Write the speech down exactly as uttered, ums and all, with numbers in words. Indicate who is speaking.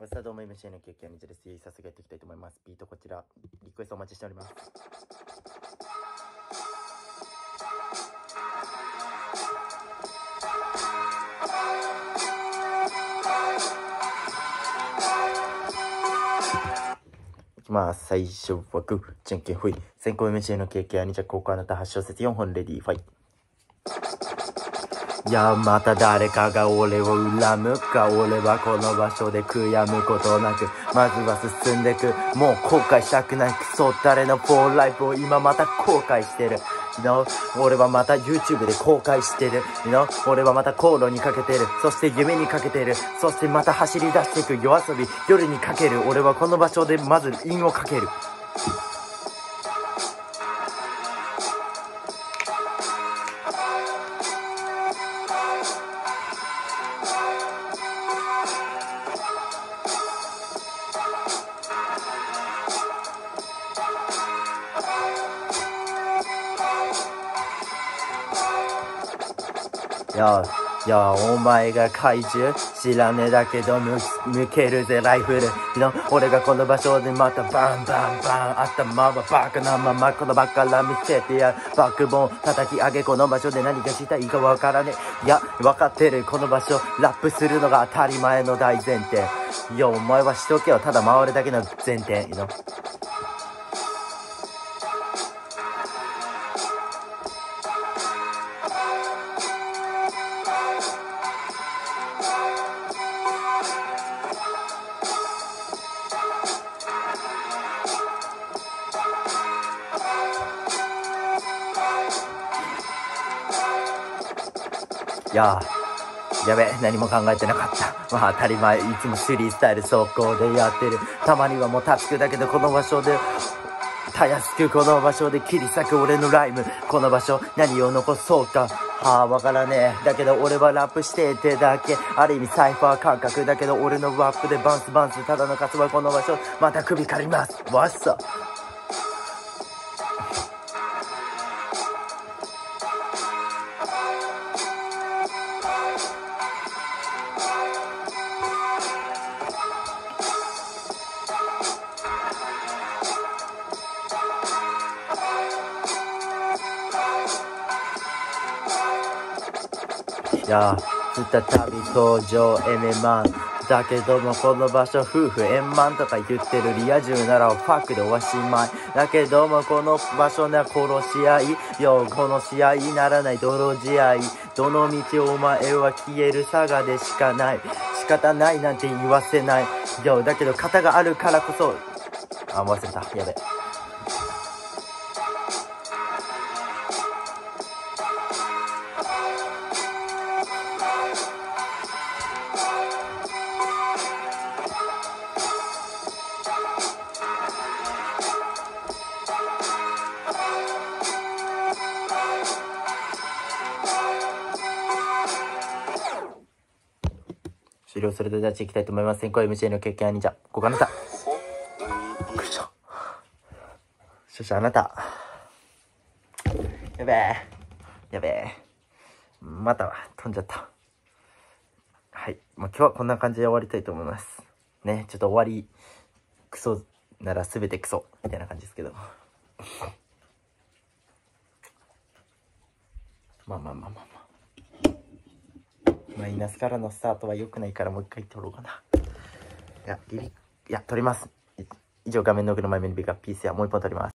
Speaker 1: これさあどうも エムシー の経験にじです。早速やっていきたいと思います。ビートこちら、リクエストお待ちしております。いきます。最初はグー、じゃんけんほい。先行 エムシー の経験にじゃ後攻あなたはち小節よんほんレディーファイ。いやまた誰かが俺を恨むか。俺はこの場所で悔やむことなくまずは進んでく。もう後悔したくないクソ誰のフォーライフを今また後悔してる。You know? 俺はまた YouTube で公開してる。You know? 俺はまた航路にかけてる。そして夢にかけてる。そしてまた走り出していく。夜遊び夜にかける。俺はこの場所でまず韻をかける。いやいやお前が怪獣知らねえだけどむ抜けるぜライフルの俺がこの場所でまたバンバンバン頭はバカなままこの場から見せてやる。バックボーン叩き上げこの場所で何がしたいかわからねえ。いや分かってるこの場所ラップするのが当たり前の大前提。いやお前はしとけよただ回るだけの前提のいやーやべ何も考えてなかった。まあ当たり前いつもスリースタイル走行でやってる。たまにはもうタスクだけどこの場所でたやすくこの場所で切り裂く俺のライム。この場所何を残そうかはあわからねえ。だけど俺はラップしててだけある意味サイファー感覚だけど俺のラップでバンスバンスただのカツはこの場所また首刈りますわっさ。いや再び登場エメマンだけどもこの場所夫婦円満とか言ってるリア充ならファックでおしまいだけどもこの場所な殺し合いよこの試合ならない泥試合どの道お前は消える差がでしかない仕方ないなんて言わせないよだけど型があるからこそあ忘れたやべ終了。それではじゃあ行きたいと思います。先行 エムシー の経験はにじゃここあなたよいしょそしてあなたやべえやべえまた飛んじゃった。はい、まあ、今日はこんな感じで終わりたいと思いますね。ちょっと終わりクソなら全てクソみたいな感じですけどまあまあまあまあまあマイナスからのスタートは良くないからもう一回取ろうかな。いや、リリいや、取ります。以上、画面の奥の前面にビッグアップピースやもう一本取ります。